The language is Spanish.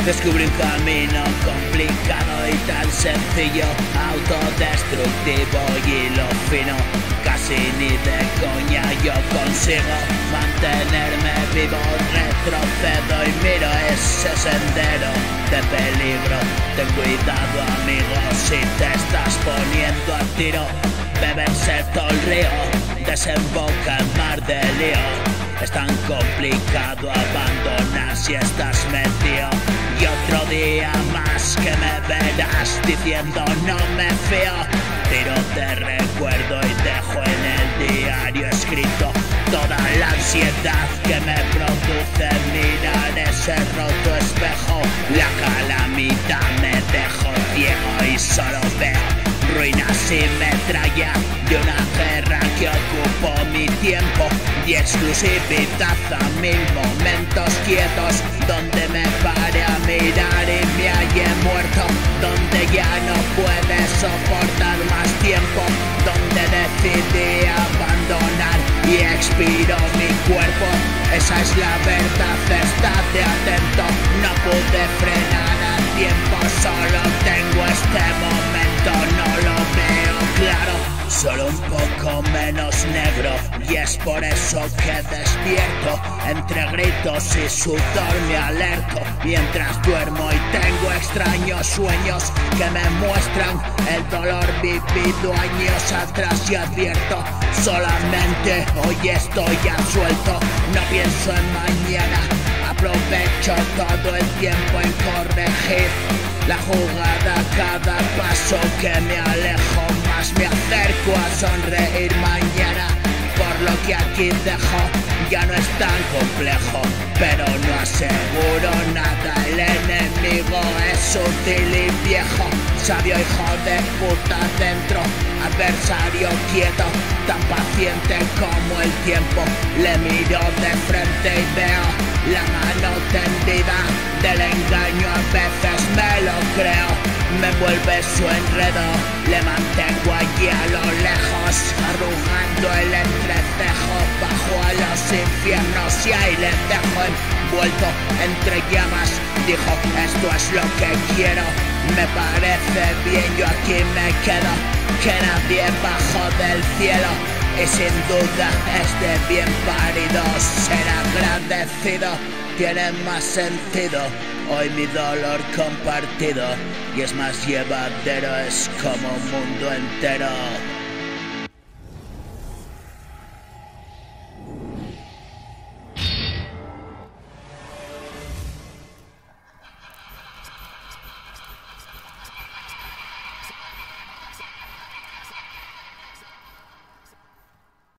Descubrí un camino complicado y tan sencillo, autodestructivo y lo fino. Casi ni de coña yo consigo mantenerme vivo. Retrocedo y miro ese sendero de peligro. Ten cuidado, amigo, si te estás poniendo a tiro. Beberse todo el río, desemboca en mar de lío. Es tan complicado abandonar si estás metido. Y otro día más que me verás diciendo no me fío. Tiro de recuerdo y dejo en el diario escrito toda la ansiedad que me produce mirar ese roto espejo. La calamidad me dejó ciego y solo veo ruinas y metralla de una guerra que ocupó mi tiempo y exclusividad a 1000 momentos quietos donde me pare a mirar y me halle muerto, donde ya no puede soportar más tiempo, donde decidí abandonar y expiró mi cuerpo. Esa es la verdad, estate atento, no pude frenar a tiempo, solo tengo este momento, no lo veo claro, solo un poco menos negro, y es por eso que despierto entre gritos y sudor me alerto mientras duermo y tengo extraños sueños que me muestran el dolor vivido años atrás y advierto solamente hoy estoy absuelto, no pienso en mañana, aprovecho todo el tiempo en corregir la jugada, cada paso que me alejo más me acerco a sonreír mañana. Por lo que aquí dejo ya no es tan complejo, pero no aseguro nada. El enemigo es sutil y viejo, sabio hijo de puta dentro, adversario quieto, tan paciente como el tiempo. Le miro de frente y veo la mano tendida del engaño, a veces me lo creo, me envuelve su enredo, le mantengo allí a lo lejos, arrugando el entrecejo bajo a los infiernos y ahí le dejo envuelto entre llamas. Dijo, esto es lo que quiero, me parece bien, yo aquí me quedo, que nadie bajo del cielo. Y sin duda este bien parido ser agradecido tiene más sentido. Hoy mi dolor compartido y es más llevadero, es como un mundo entero.